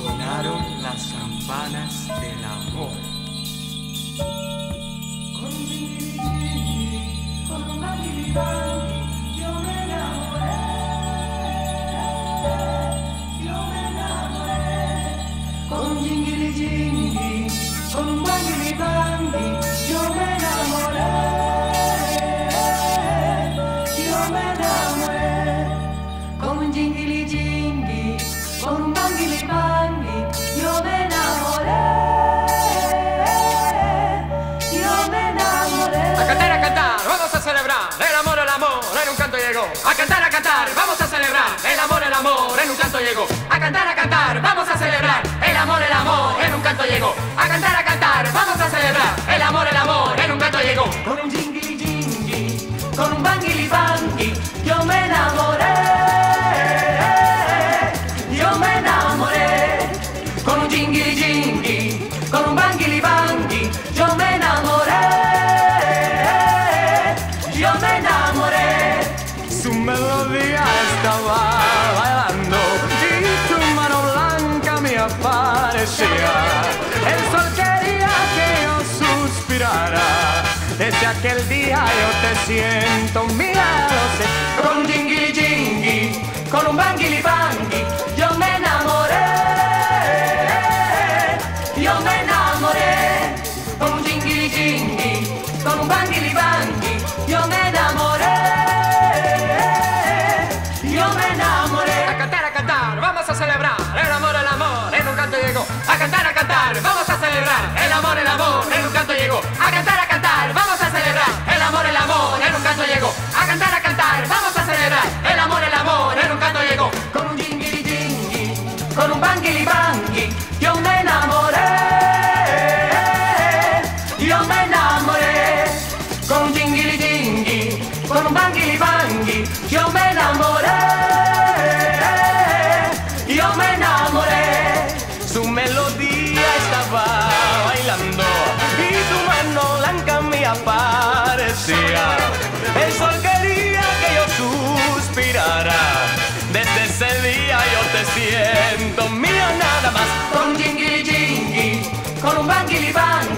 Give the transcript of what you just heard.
Sonaron las campanas del amor. Con un jingui, con un bangui, yo me enamoré. Yo me enamoré. Con un jingui, con un bangui, yo me enamoré. Yo me enamoré. Con un jingui, con un bangui, yo me enamoré. A cantar, vamos a celebrar el amor, en un canto llegó. A cantar, vamos a celebrar el amor, en un canto llegó. A cantar, vamos a celebrar el amor, en un canto llegó. A cantar, vamos a celebrar el amor, en un canto llegó. Con un jingui, con un bangui, yo me enamoré. Yo me enamoré. Con un jingui, con un bangui, yo me enamoré. Yo me enamoré. Su melodía estaba bailando y tu mano blanca me aparecía. El sol quería que yo suspirara. Desde aquel día yo te siento mía, lo sé. Con un jingui, con un bangui, yo me enamoré. Yo me enamoré. Con un jingui, con un bangui, yo me enamoré. Yo me enamoré. A cantar, vamos a celebrar el amor, en un canto llegó. A cantar, vamos a celebrar el amor, en un canto llegó. A cantar, vamos a celebrar el amor, en un canto llegó. A cantar, vamos a celebrar el amor, en un canto llegó. Con un jingui, con un bangui, yo me enamoré. Yo me enamoré. Con un jingui, con un bangui, yo me enamoré. Yo me enamoré. Su melodía estaba bailando y tu mano blanca me aparecía. El sol quería que yo suspirara. Desde ese día yo te siento mía nada más. Con un jingui, con un bangui,